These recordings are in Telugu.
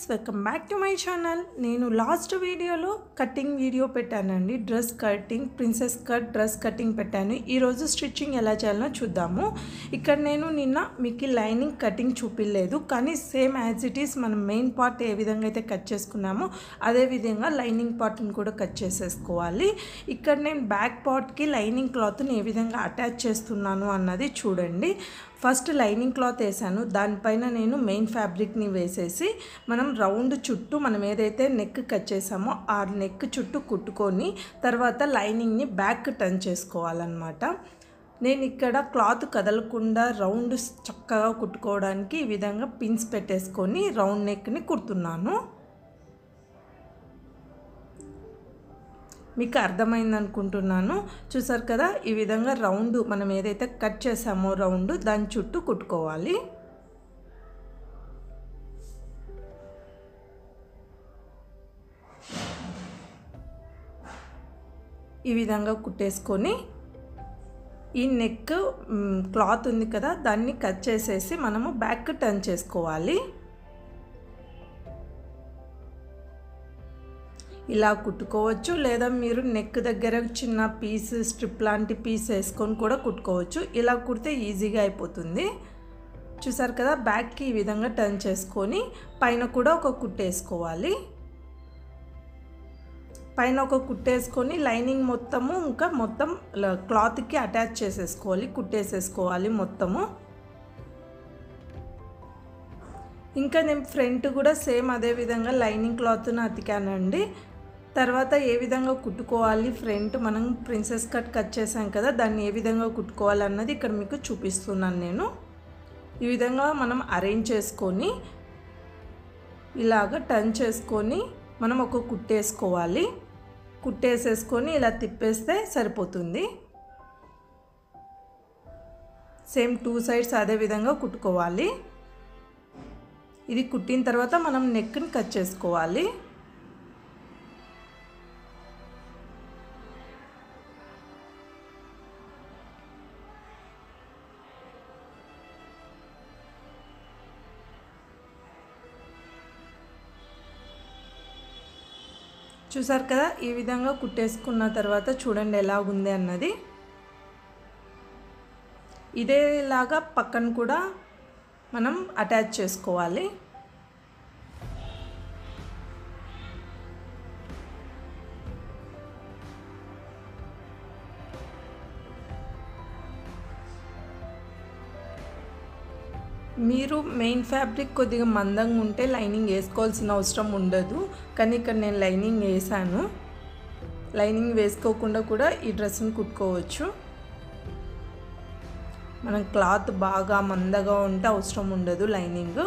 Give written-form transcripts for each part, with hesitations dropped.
Welcome back to my channel. నేను లాస్ట్ వీడియోలో కటింగ్ వీడియో పెట్టానండి. Dress cutting, princess cut dress cutting పెట్టాను. ఈరోజు స్టిచ్చింగ్ ఎలా చేయాలో చూద్దాము. ఇక్కడ నేను నిన్న మీకు లైనింగ్ కటింగ్ చూపించలేదు, కానీ సేమ్ యాజ్ ఇట్ ఈస్ మనం మెయిన్ పార్ట్ ఏ విధంగా అయితే కట్ చేసుకున్నామో అదే విధంగా లైనింగ్ పార్ట్ని కూడా కట్ చేసేసుకోవాలి. ఇక్కడ నేను బ్యాక్ పార్ట్కి లైనింగ్ క్లాత్ని ఏ విధంగా అటాచ్ చేస్తున్నాను అన్నది చూడండి. ఫస్ట్ లైనింగ్ క్లాత్ వేసాను, దానిపైన నేను మెయిన్ ఫ్యాబ్రిక్ని వేసేసి మనం రౌండ్ చుట్టూ మనం ఏదైతే నెక్ కట్ చేసామో ఆ నెక్ చుట్టూ కుట్టుకొని తర్వాత లైనింగ్ని బ్యాక్ టర్న్ చేసుకోవాలన్నమాట. నేను ఇక్కడ క్లాత్ కదలకుండా రౌండ్ చక్కగా కుట్టుకోవడానికి ఈ విధంగా పిన్స్ పెట్టేసుకొని రౌండ్ నెక్ని కుడుతున్నాను. మీకు అర్థమైంది అనుకుంటున్నాను. చూసారు కదా, ఈ విధంగా రౌండ్ మనం ఏదైతే కట్ చేసామో రౌండ్ దాని చుట్టూ కుట్టుకోవాలి. ఈ విధంగా కుట్టేసుకొని ఈ నెక్ క్లాత్ ఉంది కదా దాన్ని కట్ చేసేసి మనము బ్యాక్ టర్న్ చేసుకోవాలి. ఇలా కుట్టుకోవచ్చు, లేదా మీరు నెక్ దగ్గర చిన్న పీస్ స్ట్రిప్ లాంటి పీస్ వేసుకొని కూడా కుట్టుకోవచ్చు. ఇలా కుడితే ఈజీగా అయిపోతుంది. చూసారు కదా, బ్యాక్కి ఈ విధంగా టర్న్ చేసుకొని పైన కూడా ఒక కుట్టేసుకోవాలి. పైన ఒక కుట్టేసుకొని లైనింగ్ మొత్తము ఇంకా మొత్తం క్లాత్కి అటాచ్ చేసేసుకోవాలి, కుట్టేసేసుకోవాలి మొత్తము. ఇంకా నేను ఫ్రంట్ కూడా సేమ్ అదే విధంగా లైనింగ్ క్లాత్ని అతికానండి. తర్వాత ఏ విధంగా కుట్టుకోవాలి, ఫ్రంట్ మనం ప్రిన్సెస్ కట్ చేసాం కదా దాన్ని ఏ విధంగా కుట్టుకోవాలి అన్నది ఇక్కడ మీకు చూపిస్తున్నాను నేను. ఈ విధంగా మనం అరేంజ్ చేసుకొని ఇలాగ టర్న్ చేసుకొని మనం ఒక కుట్టేసుకోవాలి. కుట్టేసేసుకొని ఇలా తిప్పేస్తే సరిపోతుంది. సేమ్ టూ సైడ్స్ అదే విధంగా కుట్టుకోవాలి. ఇది కుట్టిన తర్వాత మనం నెక్ని కట్ చేసుకోవాలి. చూసారు కదా, ఈ విధంగా కుట్టేసుకున్న తర్వాత చూడండి ఎలా ఉంది అన్నది. ఇదేలాగా పక్కన కూడా మనం అటాచ్ చేసుకోవాలి. మీరు మెయిన్ ఫ్యాబ్రిక్ కొద్దిగా మందంగా ఉంటే లైనింగ్ వేసుకోవాల్సిన అవసరం ఉండదు, కానీ ఇక్కడ నేను లైనింగ్ వేసాను. లైనింగ్ వేసుకోకుండా కూడా ఈ డ్రెస్ని కుట్టుకోవచ్చు. మనం క్లాత్ బాగా మందగా ఉంటే అవసరం ఉండదు లైనింగ్.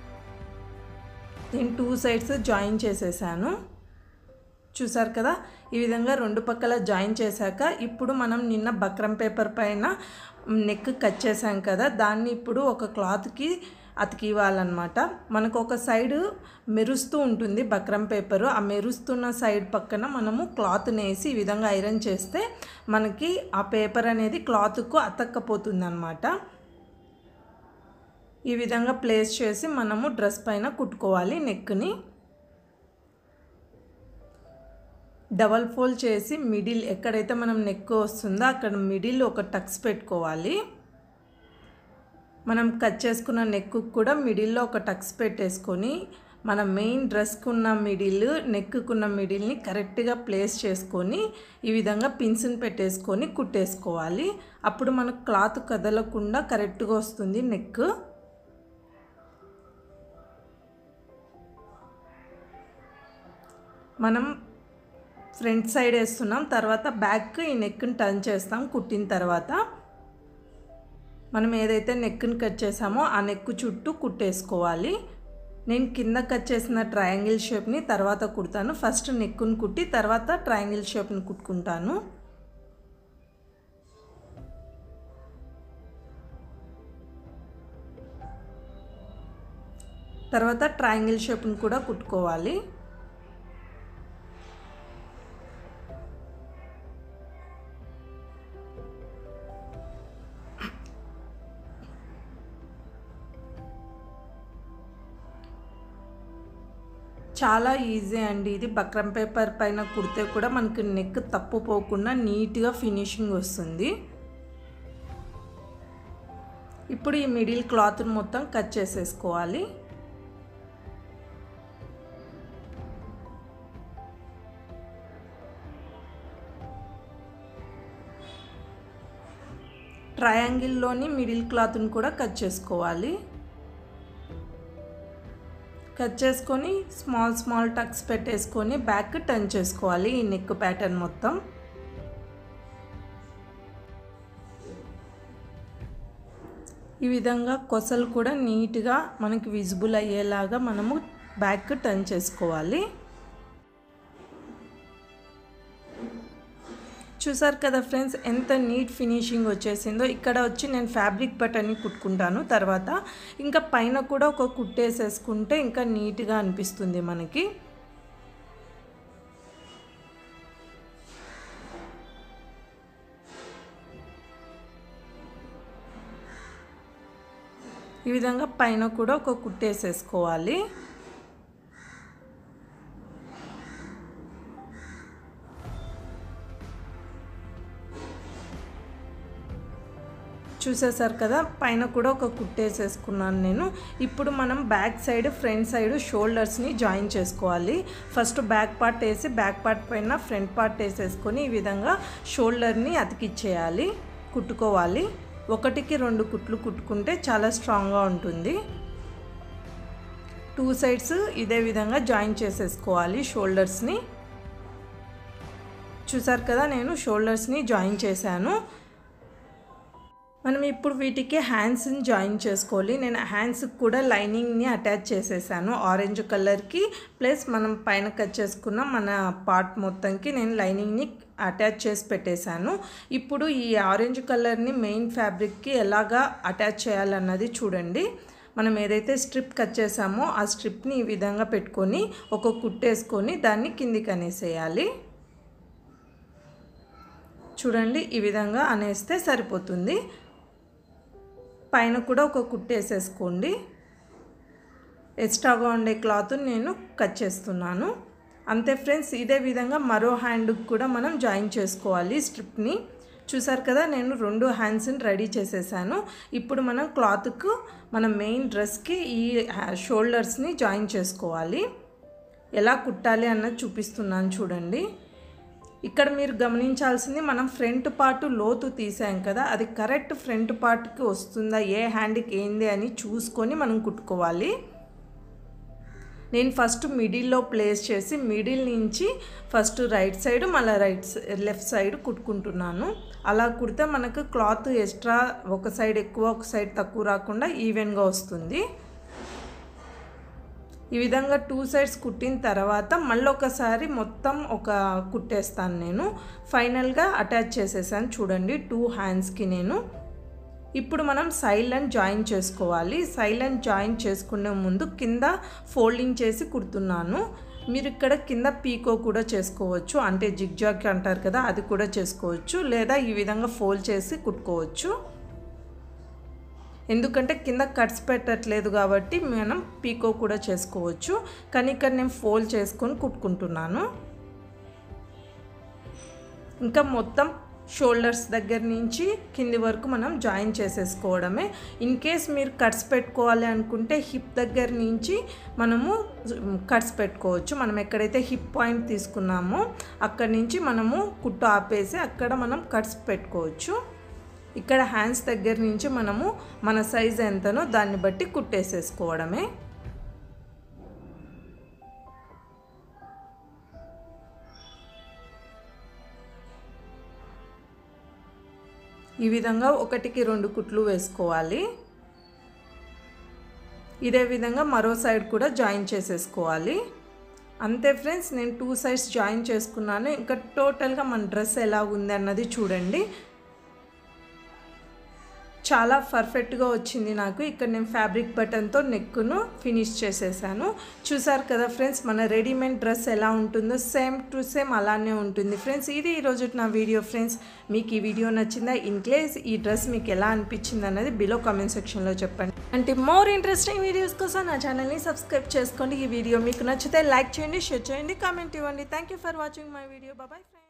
నేను టూ సైడ్స్ జాయిన్ చేసేసాను. చూసారు కదా, ఈ విధంగా రెండు పక్కల జాయిన్ చేశాక ఇప్పుడు మనం నిన్న బక్రం పేపర్ పైన నెక్ కట్ చేసాం కదా దాన్ని ఇప్పుడు ఒక క్లాత్కి అతికివ్వాలన్నమాట. మనకు ఒక సైడ్ మెరుస్తూ ఉంటుంది బక్రం పేపరు, ఆ మెరుస్తున్న సైడ్ పక్కన మనము క్లాత్ని వేసి ఈ విధంగా ఐరన్ చేస్తే మనకి ఆ పేపర్ అనేది క్లాత్కు అతక్కపోతుంది అన్నమాట. ఈ విధంగా ప్లేస్ చేసి మనము డ్రెస్ పైన కుట్టుకోవాలి. నెక్ని డబల్ ఫోల్డ్ చేసి మిడిల్ ఎక్కడైతే మనం నెక్ వస్తుందో అక్కడ మిడిల్ ఒక టక్స్ పెట్టుకోవాలి. మనం కట్ చేసుకున్న నెక్కు కూడా మిడిల్లో ఒక టక్స్ పెట్టేసుకొని మన మెయిన్ డ్రెస్కు ఉన్న మిడిల్ నెక్కుకున్న మిడిల్ని కరెక్ట్గా ప్లేస్ చేసుకొని ఈ విధంగా పిన్స్ని పెట్టేసుకొని కుట్టేసుకోవాలి. అప్పుడు మనకు క్లాత్ కదలకుండా కరెక్ట్గా వస్తుంది నెక్. మనం ఫ్రంట్ సైడ్ వేస్తున్నాం, తర్వాత బ్యాక్ ఈ నెక్ని టర్న్ చేస్తాం. కుట్టిన తర్వాత మనం ఏదైతే నెక్ని కట్ చేసామో ఆ నెక్ చుట్టూ కుట్టేసుకోవాలి. నేను కింద కట్ చేసిన ట్రయాంగిల్ షేప్ని తర్వాత కుడతాను. ఫస్ట్ నెక్ని కుట్టి తర్వాత ట్రయాంగిల్ షేప్ని కుట్టుకుంటాను. తర్వాత ట్రయాంగిల్ షేప్ని కూడా కుట్టుకోవాలి. చాలా ఈజీ అండి ఇది. బక్రం పేపర్ పైన కుడితే కూడా మనకి నెక్ తప్పుపోకుండా నీట్గా ఫినిషింగ్ వస్తుంది. ఇప్పుడు ఈ మిడిల్ క్లాత్ని మొత్తం కట్ చేసేసుకోవాలి. ట్రయాంగిల్లోని మిడిల్ క్లాత్ని కూడా కట్ చేసుకోవాలి. కట్ చేసుకొని స్మాల్ టక్స్ పెట్టేసుకొని బ్యాక్ టర్న్ చేసుకోవాలి ఈ నెక్ ప్యాటర్న్ మొత్తం. ఈ విధంగా కొసలు కూడా నీట్గా మనకి విజిబుల్ అయ్యేలాగా మనము బ్యాక్ టర్న్ చేసుకోవాలి. చూసారు కదా ఫ్రెండ్స్ ఎంత నీట్ ఫినిషింగ్ వచ్చేసిందో. ఇక్కడ వచ్చి నేను ఫ్యాబ్రిక్ బటన్ని కుట్టుకుంటాను తర్వాత. ఇంకా పైన కూడా ఒక కుట్టేసేసుకుంటే ఇంకా నీట్గా అనిపిస్తుంది మనకి. ఈ విధంగా పైన కూడా ఒక కుట్టేసేసుకోవాలి. చూసేసారు కదా పైన కూడా ఒక కుట్టేసేసుకున్నాను నేను. ఇప్పుడు మనం బ్యాక్ సైడ్ ఫ్రంట్ సైడ్ షోల్డర్స్ని జాయిన్ చేసుకోవాలి. ఫస్ట్ బ్యాక్ పార్ట్ వేసి బ్యాక్ పార్ట్ పైన ఫ్రంట్ పార్ట్ వేసేసుకొని ఈ విధంగా షోల్డర్ని అతికిచ్చేయాలి, కుట్టుకోవాలి. 1కి 2 కుట్లు కుట్టుకుంటే చాలా స్ట్రాంగ్గా ఉంటుంది. 2 సైడ్స్ ఇదే విధంగా జాయిన్ చేసేసుకోవాలి షోల్డర్స్ని. చూసారు కదా నేను షోల్డర్స్ని జాయిన్ చేశాను. మనం ఇప్పుడు వీటికి హ్యాండ్స్ని జాయిన్ చేసుకోవాలి. నేను హ్యాండ్స్కి కూడా లైనింగ్ని అటాచ్ చేసేసాను ఆరెంజ్ కలర్కి. ప్లస్ మనం పైన కట్ చేసుకున్న మన పార్ట్ మొత్తంకి నేను లైనింగ్ని అటాచ్ చేసి పెట్టేశాను. ఇప్పుడు ఈ ఆరెంజ్ కలర్ని మెయిన్ ఫ్యాబ్రిక్కి ఎలాగా అటాచ్ చేయాలన్నది చూడండి. మనం ఏదైతే స్ట్రిప్ కట్ చేసామో ఆ స్ట్రిప్ని ఈ విధంగా పెట్టుకొని ఒక కుట్టేసుకొని దాన్ని కిందికి అనేసేయాలి. చూడండి ఈ విధంగా అనేస్తే సరిపోతుంది. పైన కూడా ఒక కుట్టేసేసుకోండి. ఎక్స్ట్రాగా ఉండే క్లాత్ నేను కట్ చేస్తున్నాను. అంతే ఫ్రెండ్స్. ఇదే విధంగా మరో హ్యాండ్కి కూడా మనం జాయిన్ చేసుకోవాలి స్ట్రిప్ని. చూసారు కదా నేను 2 హ్యాండ్స్ని రెడీ చేసేసాను. ఇప్పుడు మనం క్లాత్కు మన మెయిన్ డ్రెస్కి ఈ షోల్డర్స్ని జాయిన్ చేసుకోవాలి. ఎలా కుట్టాలి అన్నది చూపిస్తున్నాను చూడండి. ఇక్కడ మీరు గమనించాల్సింది మనం ఫ్రంట్ పార్ట్ లోతు తీసాం కదా, అది కరెక్ట్ ఫ్రంట్ పార్ట్కి వస్తుందా, ఏ హ్యాండ్కి ఏంది అని చూసుకొని మనం కుట్టుకోవాలి. నేను ఫస్ట్ మిడిల్లో ప్లేస్ చేసి మిడిల్ నుంచి ఫస్ట్ రైట్ సైడ్ మళ్ళీ లెఫ్ట్ సైడ్ కుట్టుకుంటున్నాను. అలా కుడితే మనకు క్లాత్ ఎక్స్ట్రా ఒక సైడ్ ఎక్కువ ఒక సైడ్ తక్కువ రాకుండా ఈవెన్గా వస్తుంది. ఈ విధంగా 2 సైడ్స్ కుట్టిన తర్వాత మళ్ళీ ఒకసారి మొత్తం ఒక కుట్టేస్తాను నేను. ఫైనల్గా అటాచ్ చేసేసాను చూడండి 2 హ్యాండ్స్కి నేను. ఇప్పుడు మనం సైడ్లను జాయిన్ చేసుకోవాలి. సైడ్లను జాయిన్ చేసుకునే ముందు కింద ఫోల్డింగ్ చేసి కుడుతున్నాను. మీరు ఇక్కడ కింద పీకో కూడా చేసుకోవచ్చు, అంటే జిగ్జాగ్ అంటారు కదా, అది కూడా చేసుకోవచ్చు. లేదా ఈ విధంగా ఫోల్డ్ చేసి కుట్టుకోవచ్చు. ఎందుకంటే కింద కట్స్ పెట్టట్లేదు కాబట్టి మనం పీకో కూడా చేసుకోవచ్చు. కానీ ఇక్కడ నేను ఫోల్డ్ చేసుకొని కుట్టుకుంటున్నాను. ఇంకా మొత్తం షోల్డర్స్ దగ్గర నుంచి కింది వరకు మనం జాయిన్ చేసేసుకోవడమే. ఇన్ కేస్ మీరు కట్స్ పెట్టుకోవాలి అనుకుంటే హిప్ దగ్గర నుంచి మనము కట్స్ పెట్టుకోవచ్చు. మనం ఎక్కడైతే హిప్ పాయింట్ తీసుకున్నామో అక్కడి నుంచి మనము కుట్టు ఆపేసి అక్కడ మనం కట్స్ పెట్టుకోవచ్చు. ఇక్కడ హ్యాండ్స్ దగ్గర నుంచి మనము మన సైజ్ ఎంతనో దాన్ని బట్టి కుట్టేసేసుకోవడమే. ఈ విధంగా 1కి 2 కుట్లు వేసుకోవాలి. ఇదే విధంగా మరో సైడ్ కూడా జాయిన్ చేసేసుకోవాలి. అంతే ఫ్రెండ్స్, నేను 2 సైడ్స్ జాయిన్ చేసుకున్నాను. ఇంకా టోటల్గా మన డ్రెస్ ఎలా ఉంది అన్నది చూడండి. చాలా పర్ఫెక్ట్గా వచ్చింది నాకు. ఇక్కడ నేను ఫ్యాబ్రిక్ బటన్తో నెక్ను ఫినిష్ చేసేసాను. చూసారు కదా ఫ్రెండ్స్, మన రెడీమేడ్ డ్రెస్ ఎలా ఉంటుందో సేమ్ టు సేమ్ అలానే ఉంటుంది ఫ్రెండ్స్. ఇది ఈరోజు నా వీడియో ఫ్రెండ్స్. మీకు ఈ వీడియో నచ్చిందా? ఇన్ కేస్ ఈ డ్రెస్ మీకు ఎలా అనిపించింది అనేది బిలో కామెంట్ సెక్షన్లో చెప్పండి. అంటే మోర్ ఇంట్రెస్టింగ్ వీడియోస్ కోసం నా ఛానల్ని సబ్స్క్రైబ్ చేసుకోండి. ఈ వీడియో మీకు నచ్చితే లైక్ చేయండి, షేర్ చేయండి, కామెంట్ ఇవ్వండి. Thank you for watching my video. Bye friends.